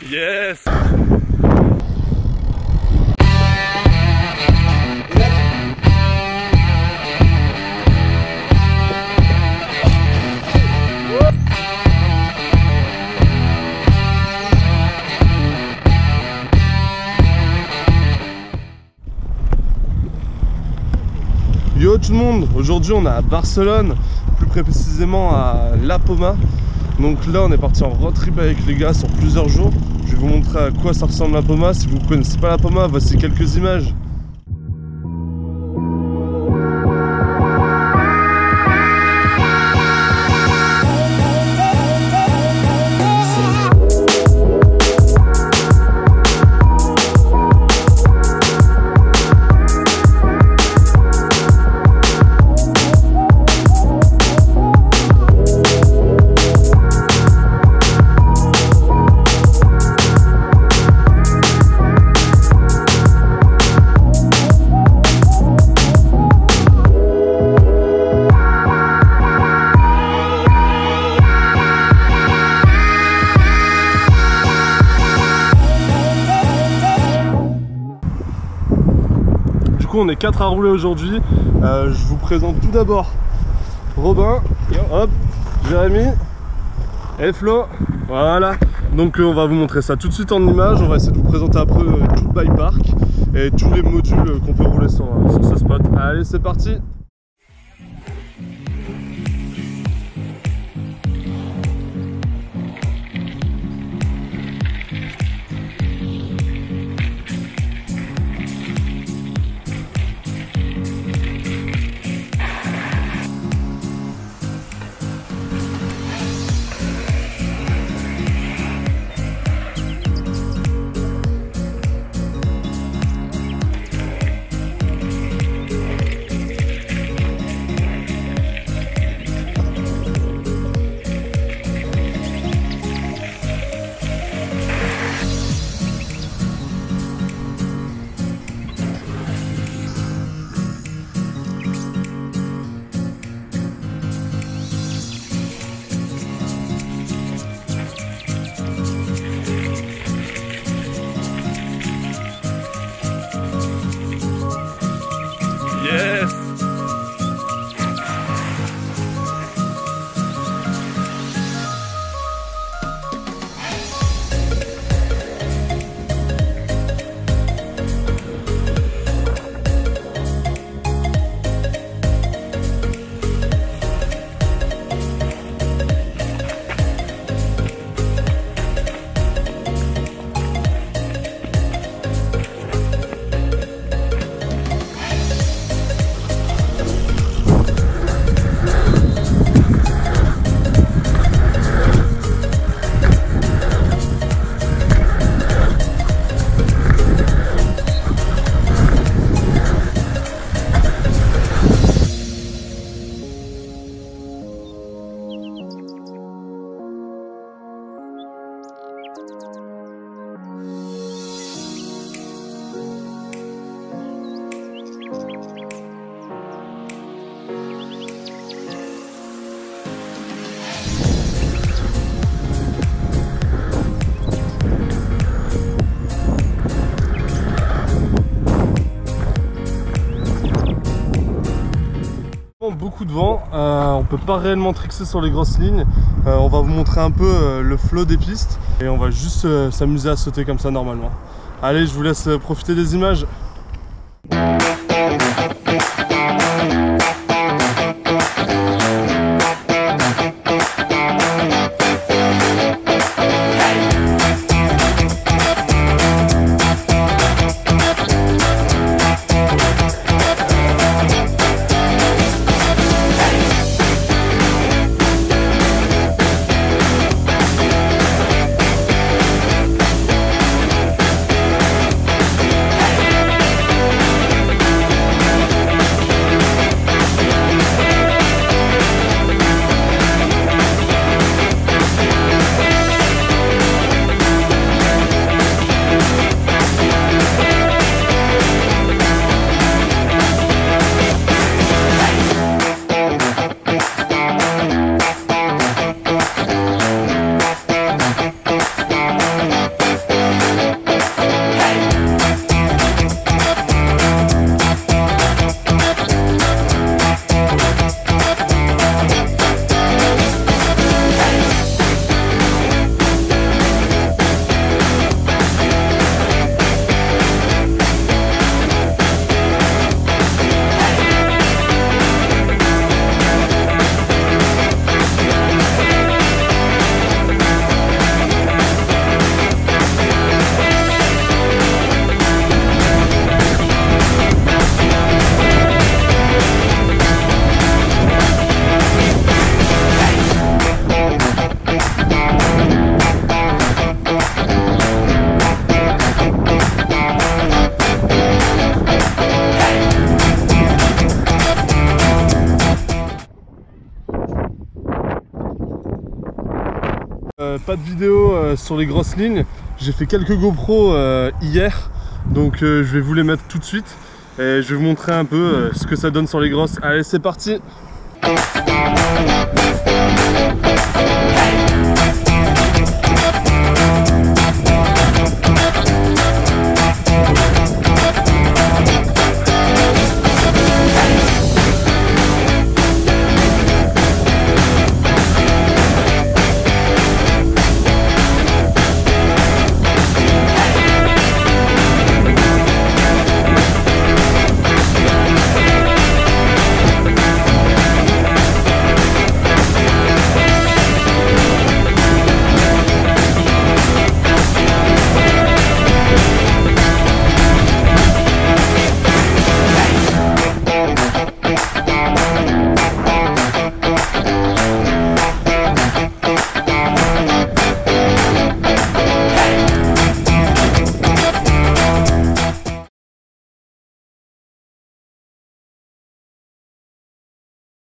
Yes. Yo tout le monde, aujourd'hui on est à Barcelone, plus précisément à La Poma. Donc là on est parti en road trip avec les gars sur plusieurs jours. Je vais vous montrer à quoi ça ressemble La Poma. Si vous ne connaissez pas La Poma, voici quelques images. On est 4 à rouler aujourd'hui. Je vous présente tout d'abord Robin, hop, Jérémy et Flo. Voilà. Donc on va vous montrer ça tout de suite en images. On va essayer de vous présenter après tout le bike park et tous les modules qu'on peut rouler sur ce spot. Allez, c'est parti. Yes. Beaucoup de vent, on peut pas réellement trixer sur les grosses lignes. On va vous montrer un peu le flow des pistes et on va juste s'amuser à sauter comme ça normalement. Allez, je vous laisse profiter des images. Pas de vidéo sur les grosses lignes. J'ai fait quelques GoPro hier, donc je vais vous les mettre tout de suite et je vais vous montrer un peu ce que ça donne sur les grosses. Allez, c'est parti!